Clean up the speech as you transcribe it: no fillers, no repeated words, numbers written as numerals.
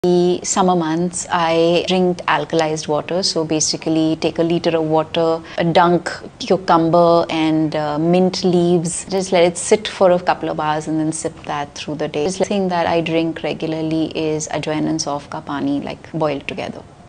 The summer months, I drink alkalized water. So basically, take a liter of water, dunk cucumber and mint leaves. Just let it sit for a couple of hours and then sip that through the day. The thing that I drink regularly is ajwain and saunf ka paani, like boiled together.